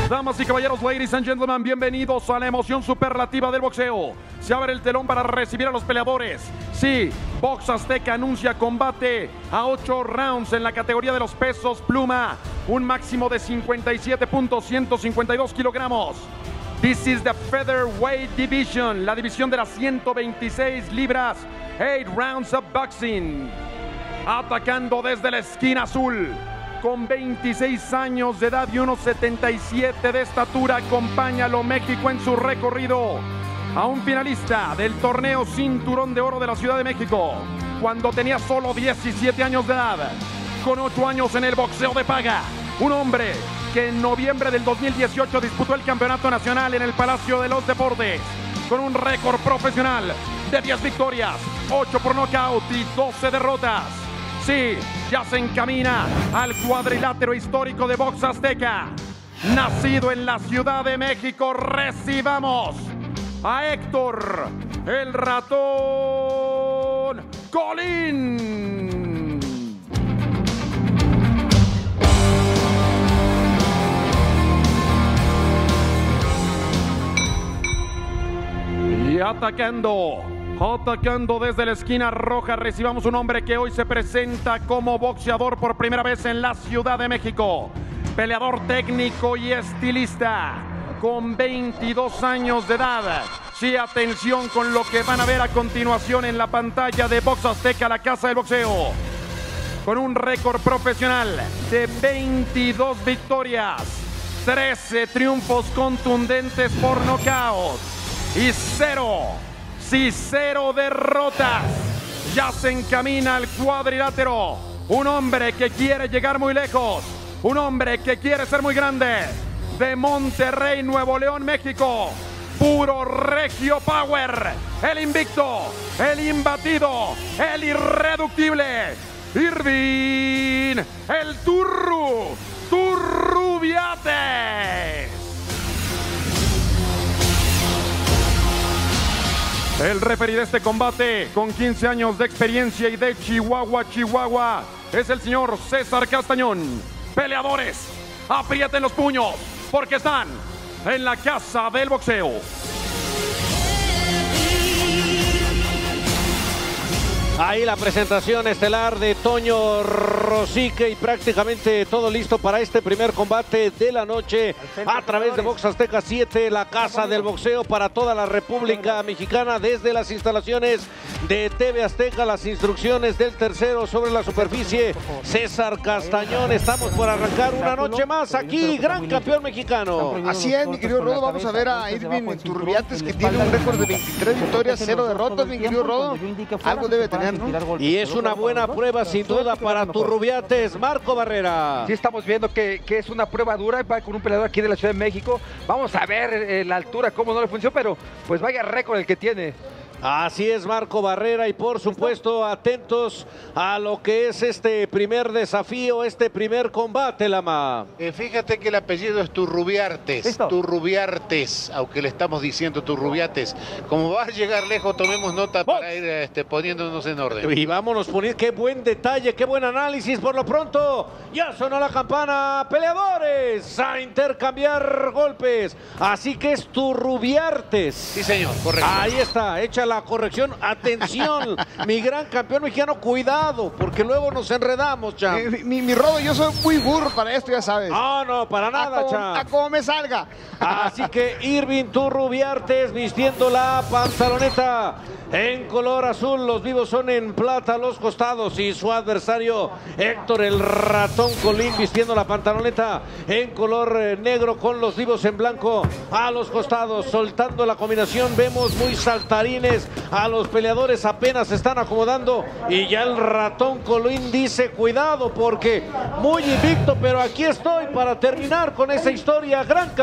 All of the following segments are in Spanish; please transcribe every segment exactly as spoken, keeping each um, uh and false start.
Damas y caballeros, ladies and gentlemen, bienvenidos a la emoción superlativa del boxeo. Se abre el telón para recibir a los peleadores. Sí, Box Azteca anuncia combate a ocho rounds en la categoría de los pesos pluma. Un máximo de cincuenta y siete punto ciento cincuenta y dos kilogramos. This is the featherweight division, la división de las ciento veintiséis libras. Eight rounds of boxing. Atacando desde la esquina azul. Con veintiséis años de edad y uno setenta y siete de estatura, acompáñalo México en su recorrido a un finalista del torneo Cinturón de Oro de la Ciudad de México, cuando tenía solo diecisiete años de edad, con ocho años en el boxeo de paga. Un hombre que en noviembre del dos mil dieciocho disputó el campeonato nacional en el Palacio de los Deportes, con un récord profesional de diez victorias, ocho por nocaut y doce derrotas. Sí, ya se encamina al cuadrilátero histórico de Box Azteca. Nacido en la Ciudad de México, recibamos a Héctor el Ratón Colín. Y atacando. Atacando desde la esquina roja, recibamos un hombre que hoy se presenta como boxeador por primera vez en la Ciudad de México. Peleador técnico y estilista, con veintidós años de edad. Sí, atención con lo que van a ver a continuación en la pantalla de Box Azteca, la casa del boxeo. Con un récord profesional de veintidós victorias, trece triunfos contundentes por nocaut y cero. Sí, cero derrotas. Ya se encamina al cuadrilátero. Un hombre que quiere llegar muy lejos. Un hombre que quiere ser muy grande. De Monterrey, Nuevo León, México. Puro Regio Power. El invicto, el imbatido, el irreductible. Irving, el Turru, Turrubiates. El referee de este combate, con quince años de experiencia y de Chihuahua, Chihuahua, es el señor César Castañón. Peleadores, aprieten los puños, porque están en la casa del boxeo. Ahí la presentación estelar de Toño Rosique y prácticamente todo listo para este primer combate de la noche a través de Box Azteca siete, la casa del boxeo para toda la República Mexicana, desde las instalaciones de T V Azteca. Las instrucciones del tercero sobre la superficie, César Castañón. Estamos por arrancar una noche más aquí, gran campeón mexicano. Así es, mi querido Rodo, vamos a ver a Irving Turrubiates, que tiene un récord de veintitrés victorias, cero derrotas, mi querido Rodo. Algo debe tener. Y es una buena prueba sin duda para Turrubiates. Marco Barrera. Sí, estamos viendo que, que es una prueba dura, va con un peleador aquí de la Ciudad de México. Vamos a ver eh, la altura, cómo no le funciona, pero pues vaya récord el que tiene. Así es, Marco Barrera, y por supuesto atentos a lo que es este primer desafío, este primer combate, Lama. Eh, fíjate que el apellido es Turrubiates, ¿Listo? Turrubiates, aunque le estamos diciendo Turrubiates. Como va a llegar lejos, tomemos nota para ir este, poniéndonos en orden. Y vámonos poniendo, qué buen detalle, qué buen análisis. Por lo pronto, ya sonó la campana, peleadores a intercambiar golpes. Así que es Turrubiates. Sí, señor, correcto. Ahí está, echa la corrección. Atención, mi gran campeón mexicano, cuidado, porque luego nos enredamos, Cham. Eh, mi, mi Rodo, yo soy muy burro para esto, ya sabes. No, no, para nada, a como, Cham. A como me salga. Así que Irving Turrubiates vistiendo la pantaloneta en color azul, los vivos son en plata a los costados, y su adversario Héctor el Ratón Colín vistiendo la pantaloneta en color negro con los vivos en blanco a los costados. Soltando la combinación, vemos muy saltarines a los peleadores, apenas se están acomodando, y ya el Ratón Colín dice cuidado porque muy invicto, pero aquí estoy para terminar con esa historia. Gran campeón mexicano.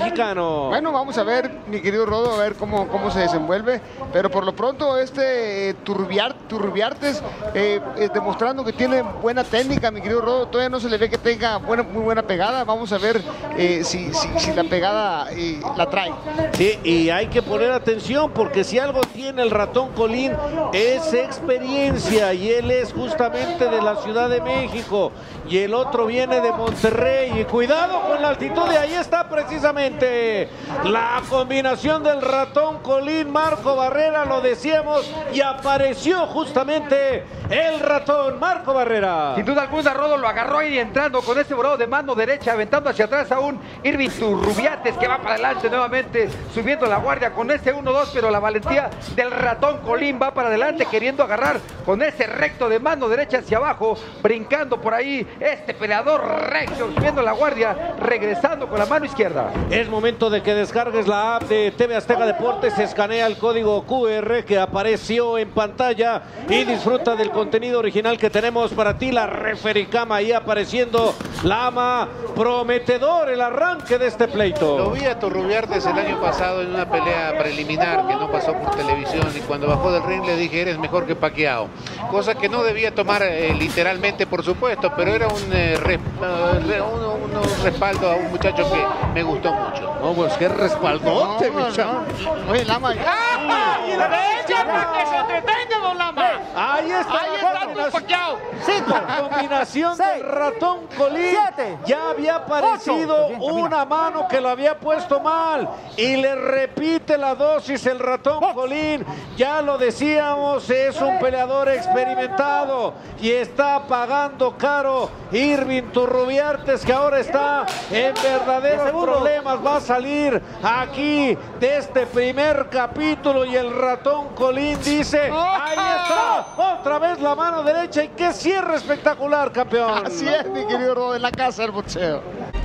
mexicano. Bueno, vamos a ver, mi querido Rodo, a ver cómo, cómo se desenvuelve. Pero por lo pronto este eh, Turbiar, Turbiartes eh, eh, demostrando que tiene buena técnica, mi querido Rodo. Todavía no se le ve que tenga buena, muy buena pegada. Vamos a ver eh, si, si, si la pegada eh, la trae. Sí, y hay que poner atención porque si algo tiene el Ratón Colín es experiencia, y él es justamente de la Ciudad de México y el otro viene de Monterrey. Y cuidado con la altitud, y ahí está precisamente la combinación del Ratón Colín, Marco Barrera, lo decíamos, y apareció justamente el ratón Marco Barrera. Sin duda alguna, Rodo lo agarró ahí entrando con ese volado de mano derecha, aventando hacia atrás a un Irving Turrubiates que va para adelante nuevamente, subiendo la guardia con ese uno dos, pero la valentía del Ratón Colín va para adelante queriendo agarrar con ese recto de mano derecha hacia abajo, brincando por ahí este peleador recto, subiendo la guardia, regresando con la mano izquierda. Es momento de que descargues la app de T V Azteca Deportes, escanea el código Q R que apareció en pantalla y disfruta del contenido original que tenemos para ti. La refericama ahí apareciendo, la ama, prometedor el arranque de este pleito. Lo vi a Turrubiartes el año pasado en una pelea preliminar que no pasó por televisión, y cuando bajó del ring le dije: eres mejor que Pacquiao, cosa que no debía tomar eh, literalmente, por supuesto, pero era un, eh, res, uh, un, un, un respaldo a un muchacho que me gustó mucho. No, pues qué respaldote, no, no, mi chavo. no. Oye, Lama. ¡Ah! ¡Y la derecha para que se detenga, don Lama! Ahí está, Ahí la está tu Pacquiao. La combinación del Ratón Colín. Siete, ya había aparecido ocho. Bien, una mano que lo había puesto mal, y le repite la dosis el Ratón Box. Colín. Ya lo decíamos, es un peleador experimentado y está pagando caro Irving Turrubiartes, que ahora está en verdaderos problemas. Va a salir aquí de este primer capítulo y el Ratón Colín dice: ahí está, otra vez la mano derecha, y qué cierre espectacular, campeón. Así es, mi querido Rodo, en la casa del boxeo.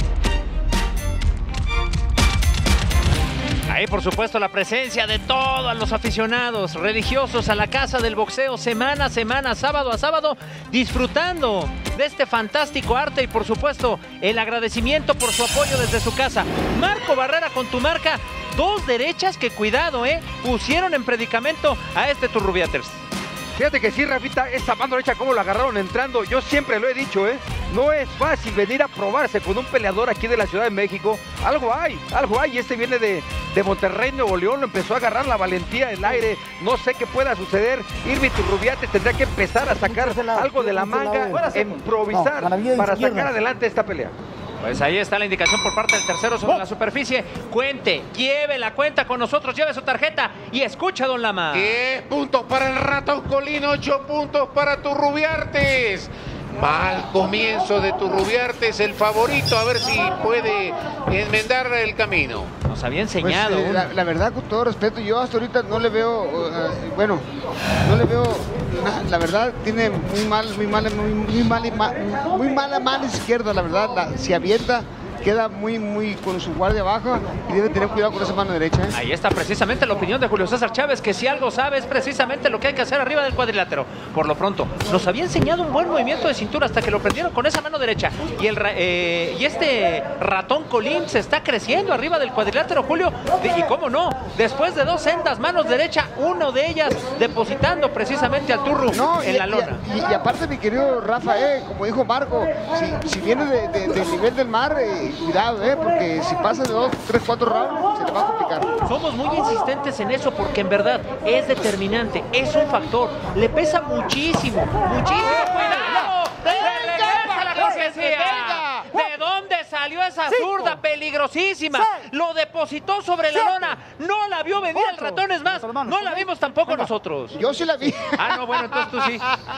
Ahí, por supuesto, la presencia de todos los aficionados religiosos a la casa del boxeo, semana a semana, sábado a sábado, disfrutando de este fantástico arte y, por supuesto, el agradecimiento por su apoyo desde su casa. Marco Barrera con tu marca, dos derechas que, cuidado, eh, pusieron en predicamento a este Turrubiates. Fíjate que sí, Rafita, esa mano derecha como la agarraron entrando, yo siempre lo he dicho, ¿eh? No es fácil venir a probarse con un peleador aquí de la Ciudad de México. Algo hay, algo hay, y este viene de, de Monterrey, Nuevo León, lo empezó a agarrar la valentía en el aire. No sé qué pueda suceder. Irving Turrubiates tendrá que empezar a sacar algo de la manga, improvisar para sacar adelante esta pelea. Pues ahí está la indicación por parte del tercero sobre la superficie. Cuente, lleve la cuenta con nosotros, lleve su tarjeta y escucha, don Lama. diez puntos para el Ratón Colín, ocho puntos para Turrubiartes. Mal comienzo de Turrubiartes, el favorito, a ver si puede enmendar el camino. Nos había enseñado. Pues, eh, la, la verdad, con todo respeto, yo hasta ahorita no le veo, uh, bueno, no le veo, na, la verdad, tiene muy mal, muy mala, muy, muy mala, muy mala mano izquierda, la verdad, la, si avienta, queda muy, muy con su guardia baja y debe tener cuidado con esa mano derecha, ¿eh? Ahí está precisamente la opinión de Julio César Chávez, que si algo sabe es precisamente lo que hay que hacer arriba del cuadrilátero. Por lo pronto, nos había enseñado un buen movimiento de cintura hasta que lo prendieron con esa mano derecha. Y, el, eh, y este Ratón Colín se está creciendo arriba del cuadrilátero, Julio. Y cómo no, después de dos sendas manos derecha, uno de ellas depositando precisamente al Turru no, en y, la lona. Y, y, y aparte, mi querido Rafa, eh, como dijo Marco, si, si viene de, de, del nivel del mar, eh, cuidado, eh, porque si pasa de dos, tres, cuatro rounds, se te va a complicar. Somos muy insistentes en eso porque en verdad es determinante, es un factor, le pesa muchísimo, muchísimo. ¡Cuidado! ¡Se regresa la cortesía! ¿De dónde salió esa zurda peligrosísima? Lo depositó sobre la lona, no la vio venir el ratón, es más, no la vimos tampoco nosotros. Yo sí la vi. Ah, no, bueno, entonces tú sí.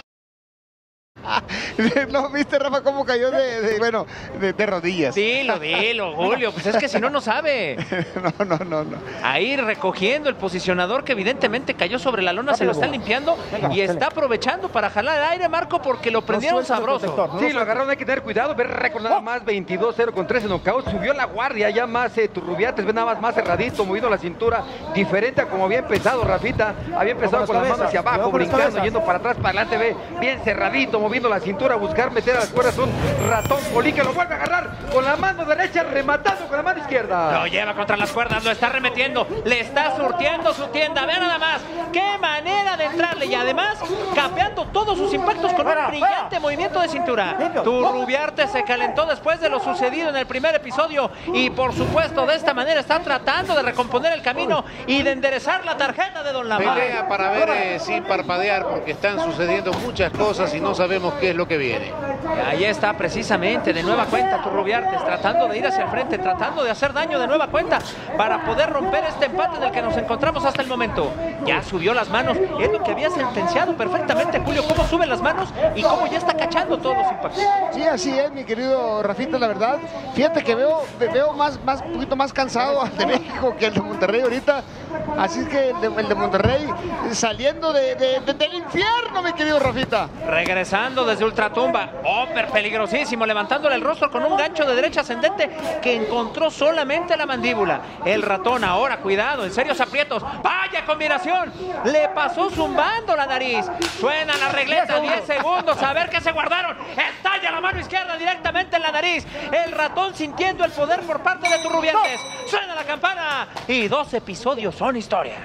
¿No viste, Rafa, cómo cayó de, de bueno, de, de rodillas? Dilo, dilo, Julio, pues es que si no, no sabe. No, no, no, no. Ahí recogiendo el posicionador que evidentemente cayó sobre la lona, se lo está limpiando y está aprovechando para jalar el aire, Marco, porque lo prendieron sabroso. Sí, lo agarraron, hay que tener cuidado, ver récord nada más, veintidós cero con trece knockouts, subió la guardia ya más eh, Turrubiates, ve nada más más cerradito, moviendo la cintura, diferente a como había empezado, Rafita, había empezado con las manos hacia abajo, brincando, yendo para atrás, para adelante, ve bien cerradito, moviendo moviendo la cintura a buscar meter a las cuerdas un Ratón Colín, que lo vuelve a agarrar con la mano derecha, rematando con la mano izquierda. Lo lleva contra las cuerdas, lo está remetiendo, le está surtiendo su tienda. Vean nada más, qué manera de entrarle, y además capeando todos sus impactos con un brillante movimiento de cintura. Turrubiarte se calentó después de lo sucedido en el primer episodio y por supuesto de esta manera está tratando de recomponer el camino y de enderezar la tarjeta de Don Lama. Pelea para ver eh, sin parpadear, porque están sucediendo muchas cosas y no sabemos qué es lo que viene. Ahí está precisamente de nueva cuenta Turrubiarte, tratando de ir hacia el frente, tratando de hacer daño de nueva cuenta para poder romper este empate en el que nos encontramos hasta el momento. Ya subió las manos, es lo que había sentenciado perfectamente Julio, cómo sube las manos y cómo ya está cachando todos los impactos. Sí, así es, mi querido Rafita, la verdad. Fíjate que veo, veo más, más, un poquito más cansado al de México que el de Monterrey ahorita. Así es que el de, el de Monterrey saliendo de, de, de, del infierno, mi querido Rafita. Regresando desde ultratumba, Hopper peligrosísimo, levantándole el rostro con un gancho de derecha ascendente que encontró solamente la mandíbula. El ratón ahora, cuidado, en serios aprietos. ¡Vaya combinación! Le pasó zumbando la nariz. Suena la regleta, diez segundos, a ver qué se guardaron. Estalla la mano izquierda directamente en la nariz. El ratón sintiendo el poder por parte de Turrubiantes. Suena la campana y dos episodios son historia.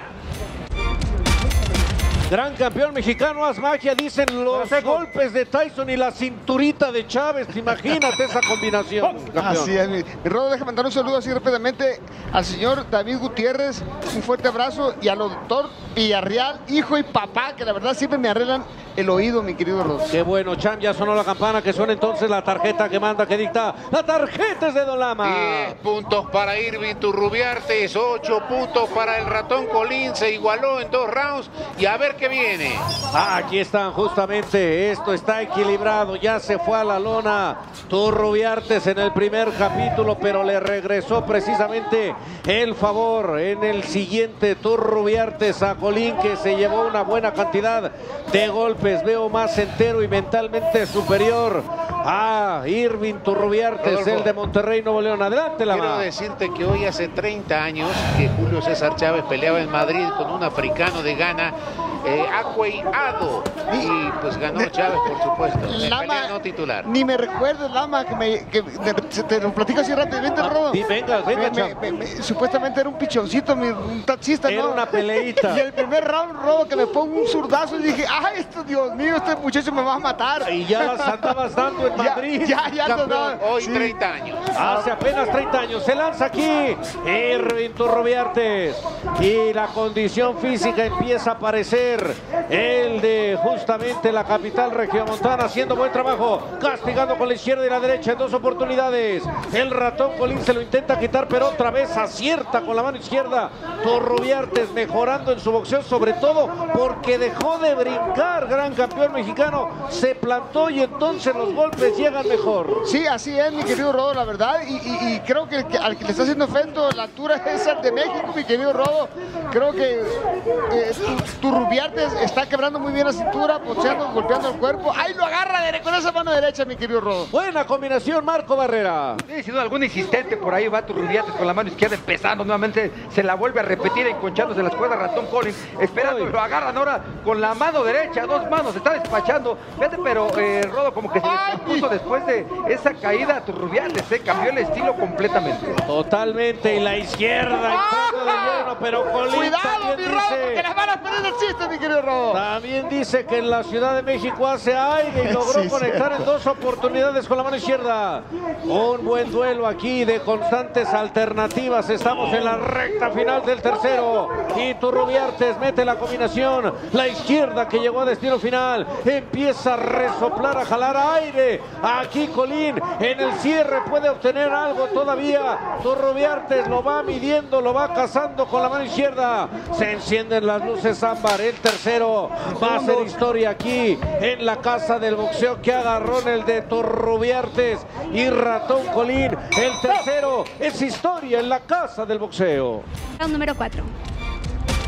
Gran campeón mexicano, haz magia, dicen los golpes de Tyson y la cinturita de Chávez. Imagínate esa combinación, campeón. Así es, mi, mi Rodo, deja mandar un saludo así rápidamente al señor David Gutiérrez, un fuerte abrazo, y al doctor Villarreal, hijo y papá, que la verdad siempre me arreglan el oído, mi querido Rodo. Qué bueno, Cham, ya sonó la campana, que suena entonces la tarjeta que manda, que dicta. La tarjeta es de Don Lama. diez puntos para Irving Turrubiartes, ocho puntos para el Ratón Colín, se igualó en dos rounds y a ver qué viene. Aquí están justamente, esto está equilibrado, ya se fue a la lona Turrubiartes en el primer capítulo, pero le regresó precisamente el favor en el siguiente. Turrubiartes a Colín, que se llevó una buena cantidad de golpes. Veo más entero y mentalmente superior a Irving Turrubiartes, Rodolfo, el de Monterrey, Nuevo León. Adelante, Lama. Quiero decirte que hoy hace treinta años que Julio César Chávez peleaba en Madrid con un africano de Ghana, eh, Akwei Ado, y pues ganó Chávez, por supuesto. En Lama, pelea no titular. Ni me recuerdes, Lama, que, me, que de, te lo platico así rápidamente, Rodo. Sí, venga, venga, Me- Cham. me- me- supuestamente era un pichoncito, mi, un taxista, Era ¿no? una peleita. Y el primer round, Rodo, que me pongo un zurdazo y dije, ¡ay, esto, Dios mío, este muchacho me va a matar! Y ya las andabas dando en Ya, Madrid. ya, ya, campeón. no, no. Hoy Sí. treinta años. Hace apenas treinta años se lanza aquí Irving Turrubiartes y la condición física empieza a aparecer. El de justamente la capital regiomontana, haciendo buen trabajo, castigando con la izquierda y la derecha en dos oportunidades. El Ratón Colín se lo intenta quitar, pero otra vez acierta con la mano izquierda. Turrubiartes mejorando en su boxeo, sobre todo porque dejó de brincar. Gran campeón mexicano, se plantó y entonces los golpes llegan mejor. Sí, así es, mi querido Rodo, la verdad, y, y- y creo que, el que al que le está haciendo efecto la altura es el de México, mi querido Rodo. Creo que eh, tu, Turrubiartes está quebrando muy bien la cintura, boxeando, golpeando el cuerpo. ¡Ahí lo agarra de, con esa mano derecha, mi querido Rodo! Buena combinación, Marco Barrera. Sí, sin duda alguna, insistente por ahí va Turrubiartes con la mano izquierda, empezando nuevamente, se la vuelve a repetir, enconchándose en las cuerdas Ratón Colín, esperando, Uy. lo agarran ahora con la mano derecha, dos manos, se está despachando. Fíjate, pero eh, Rodo como que se descompuso después de esa caída. Turrubiartes se cambió el estilo completamente. Totalmente, y la izquierda entrando de lleno, pero Colín ¡Cuidado, también mi Rodo, porque dice, las balas pueden el chiste, mi querido Rodo! también dice que en la Ciudad de México hace aire y logró Sí, conectar sí. en dos oportunidades con la mano izquierda. Un buen duelo aquí de constantes alternativas. Estamos en la recta final del tercero y Turrubiartes mete la combinación, la izquierda que llegó a destino final, empieza a resoplar, a jalar aire. Aquí Colín en el cierre puede obtener algo todavía. Turrubiartes lo va midiendo, lo va cazando con la mano izquierda. Se encienden las luces ámbar. El tercero va a ser historia aquí en la casa del boxeo. Que agarrón el de Turrubiartes y Ratón Colín. El tercero es historia en la casa del boxeo. Round número cuatro.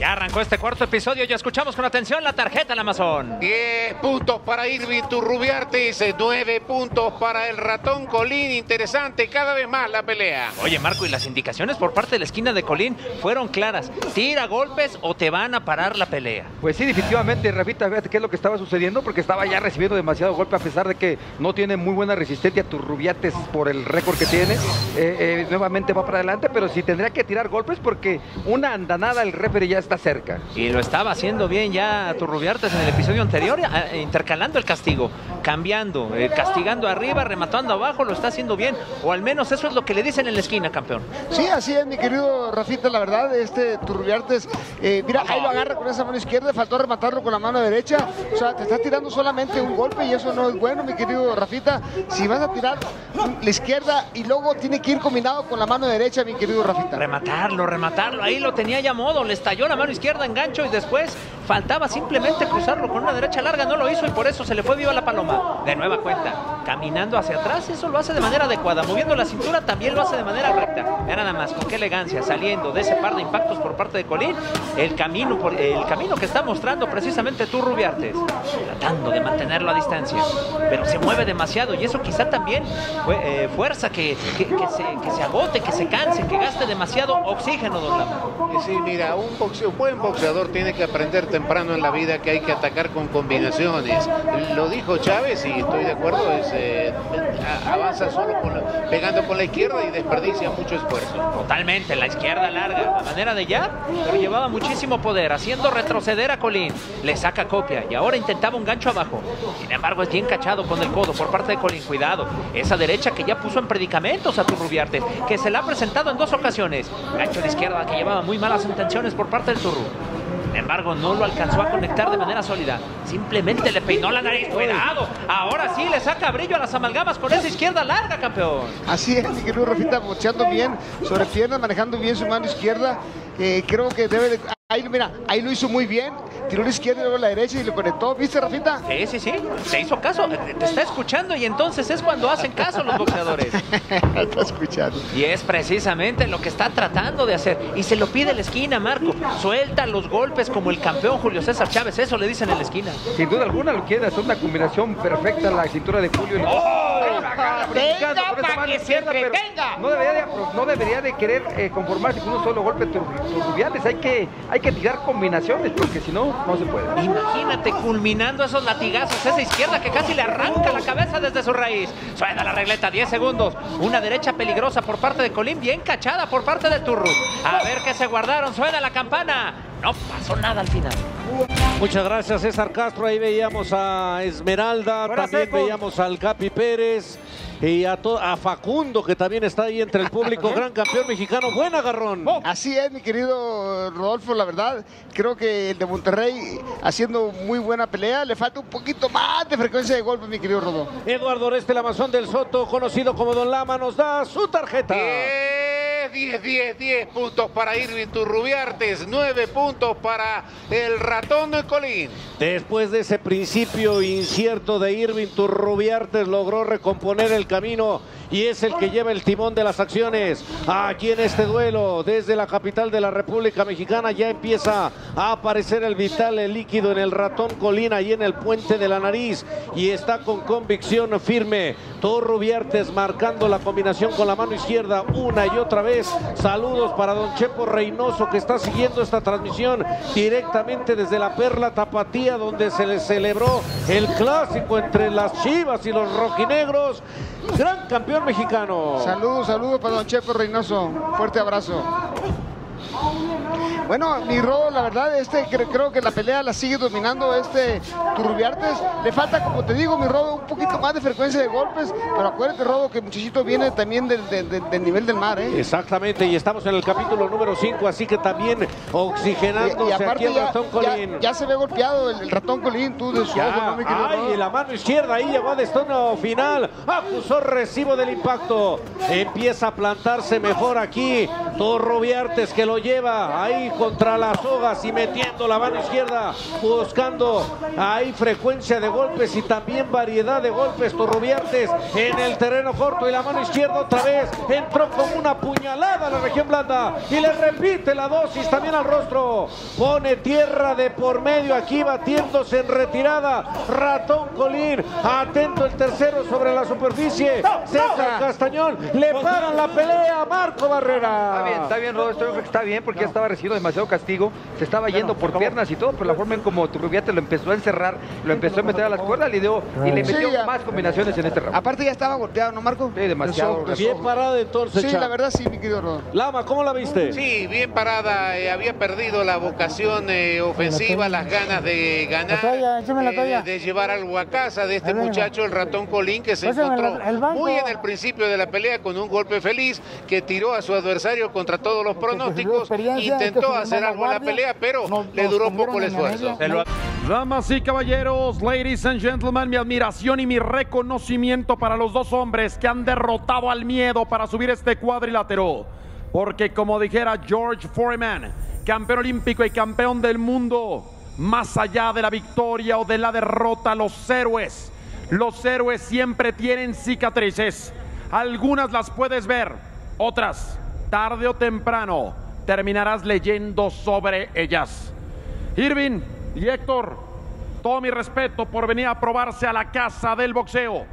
Ya arrancó este cuarto episodio, ya escuchamos con atención la tarjeta del Amazon. diez puntos para Irving Turrubiartes, nueve puntos para el Ratón Colín. Interesante cada vez más la pelea. Oye, Marco, y las indicaciones por parte de la esquina de Colín fueron claras. Tira golpes o te van a parar la pelea. Pues sí, definitivamente, Rafita, fíjate qué es lo que estaba sucediendo, porque estaba ya recibiendo demasiado golpe, a pesar de que no tiene muy buena resistencia Turrubiartes por el récord que tiene. Eh, eh, nuevamente va para adelante, pero sí tendría que tirar golpes porque una andanada el referee ya está cerca. Y lo estaba haciendo bien ya Turrubiartes en el episodio anterior, eh, intercalando el castigo, cambiando, eh, castigando arriba, rematando abajo, lo está haciendo bien, o al menos eso es lo que le dicen en la esquina, campeón. Sí, así es, mi querido Rafita, la verdad, este Turrubiartes, eh, mira, ahí lo agarra con esa mano izquierda, faltó rematarlo con la mano derecha, o sea, te está tirando solamente un golpe y eso no es bueno, mi querido Rafita. Si vas a tirar la izquierda y luego tiene que ir combinado con la mano derecha, mi querido Rafita. Rematarlo, rematarlo, ahí lo tenía ya a modo, le estalló la mano izquierda, engancho y después faltaba simplemente cruzarlo con una derecha larga, no lo hizo y por eso se le fue viva la paloma. De nueva cuenta, caminando hacia atrás, eso lo hace de manera adecuada, moviendo la cintura también lo hace de manera recta. Ya nada más, con qué elegancia, saliendo de ese par de impactos por parte de Colín, el camino, por, el camino que está mostrando precisamente Turrubiartes, tratando de mantenerlo a distancia, pero se mueve demasiado y eso quizá también fue, eh, fuerza que, que, que, se, que se agote, que se canse, que gaste demasiado oxígeno, don Lama. Sí, mira, un, boxeo, un buen boxeador tiene que aprender temprano en la vida que hay que atacar con combinaciones. Lo dijo Chávez y estoy de acuerdo, es, eh, avanza solo con la, pegando con la izquierda y desperdicia mucho esfuerzo. Totalmente, la izquierda larga, a manera de jab, pero llevaba muchísimo poder, haciendo retroceder a Colín. Le saca copia y ahora intentaba un gancho abajo. Sin embargo, es bien cachado con el codo por parte de Colín. Cuidado, esa derecha que ya puso en predicamentos a Turrubiartes, que se la ha presentado en dos ocasiones. Gancho de izquierda que llevaba muy malas intenciones por parte del Turru. Sin embargo, no lo alcanzó a conectar de manera sólida. Simplemente le peinó la nariz. ¡Cuidado! Ahora sí le saca brillo a las amalgamas con esa izquierda larga, campeón. Así es, mi querido Rafita, boxeando bien, sobre piernas, manejando bien su mano izquierda. Eh, creo que debe de... Ahí, mira, ahí lo hizo muy bien. Tiró la izquierda y luego la derecha y lo conectó. ¿Viste, Rafita? Sí, sí, sí. Te hizo caso. Te está escuchando y entonces es cuando hacen caso los boxeadores. Está escuchando. Y es precisamente lo que está tratando de hacer. Y se lo pide la esquina, Marco. Suelta los golpes como el campeón Julio César Chávez. Eso le dicen en la esquina. Sin duda alguna lo quiere hacer una combinación perfecta la cintura de Julio. Y... ¡Oh! Venga, para que se entretenga. No debería de, no debería de querer eh, conformarse con un solo golpe Turrubiartes. Hay que, hay que tirar combinaciones porque si no, no se puede. Imagínate culminando esos latigazos, esa izquierda que casi le arranca la cabeza desde su raíz. Suena la regleta, diez segundos. Una derecha peligrosa por parte de Colín, bien cachada por parte de Turru. A ver qué se guardaron, suena la campana. No pasó nada al final. Muchas gracias, César Castro. Ahí veíamos a Esmeralda, Fuera también seco. veíamos al Capi Pérez y a, a Facundo, que también está ahí entre el público. Gran campeón mexicano, buen agarrón. Así es, mi querido Rodolfo, la verdad, creo que el de Monterrey haciendo muy buena pelea, le falta un poquito más de frecuencia de golpes, mi querido Rodolfo. Eduardo Oreste, el Amazon del Soto, conocido como Don Lama, nos da su tarjeta. diez, diez, diez puntos para Irving Turrubiartes, nueve puntos para el Ratón Colín. Después de ese principio incierto de Irving Turrubiartes, logró recomponer el camino y es el que lleva el timón de las acciones aquí en este duelo. Desde la capital de la República Mexicana ya empieza a aparecer el vital, el líquido en el Ratón Colín, ahí en el puente de la nariz, y está con convicción firme Turrubiartes, marcando la combinación con la mano izquierda una y otra vez. Saludos para don Chepo Reynoso, que está siguiendo esta transmisión directamente desde la Perla Tapatía, donde se le celebró el clásico entre las Chivas y los rojinegros. Gran campeón mexicano. Saludos, saludos para don Chepo Reynoso. Fuerte abrazo. Bueno, mi Rodo, la verdad, este creo, creo que la pelea la sigue dominando este Turrubiartes. Le falta, como te digo, mi Rodo, un poquito más de frecuencia de golpes, pero acuérdate, Rodo, que muchachito viene también del, del, del, del nivel del mar, ¿eh? Exactamente, y estamos en el capítulo número cinco, así que también oxigenándose y, y aparte aquí el ya, Ratón Colín. Ya, ya se ve golpeado el, el Ratón Colín, tú de su Ya, ojo, ¿no, mi querido ay, Rodo? la mano izquierda ahí llegó a destino final, acusó recibo del impacto, empieza a plantarse mejor aquí Turrubiartes, que lo lleva ahí contra las sogas y metiendo la mano izquierda, buscando ahí frecuencia de golpes y también variedad de golpes. Turrubiartes en el terreno corto y la mano izquierda otra vez entró como una puñalada a la región blanda y le repite la dosis también al rostro. Pone tierra de por medio aquí, batiéndose en retirada. Ratón Colín, atento el tercero sobre la superficie. César Castañón, le paran la pelea a Marco Barrera. Está bien, está bien, Rodo, esto yo creo que está bien porque ya estaba recibiendo demasiado castigo, se estaba yendo por piernas y todo, pero la forma en como Turrubiarte lo empezó a encerrar, lo empezó a meter a las cuerdas, le dio y le metió Sí, más combinaciones en este round. Aparte ya estaba golpeado, ¿no, Marco? Sí, demasiado. Eso, Bien parada entonces. Sí, Cha. la verdad sí, mi querido Rodo. Lama, ¿cómo la viste? Sí, bien parada, eh, había perdido la vocación eh, ofensiva, las ganas de ganar, toalla, échame la eh, toalla. de, de llevar algo a casa de este Ahí vengo. muchacho, el Ratón Colín, que se Pásame encontró el- el banco. muy en el principio de la pelea con un golpe feliz, que tiró a su adversario contra todos los pronósticos, experiencia, hay que intentó subir hacer más la algo en la guardia. pelea, pero Nos- le nos duró tuvieron poco el en la esfuerzo. media. Damas y caballeros, ladies and gentlemen, mi admiración y mi reconocimiento para los dos hombres que han derrotado al miedo para subir este cuadrilátero. Porque como dijera George Foreman, campeón olímpico y campeón del mundo, más allá de la victoria o de la derrota, los héroes, los héroes siempre tienen cicatrices. Algunas las puedes ver, otras, tarde o temprano, terminarás leyendo sobre ellas. Irving y Héctor, todo mi respeto por venir a probarse a la casa del boxeo.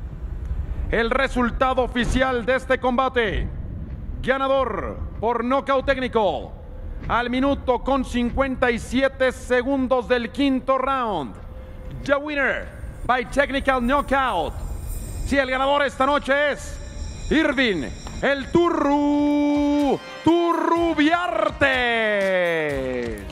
El resultado oficial de este combate: ganador por nocaut técnico al minuto con cincuenta y siete segundos del quinto round. The winner by technical knockout. Si el ganador esta noche es Irving el Turru Turrubiarte.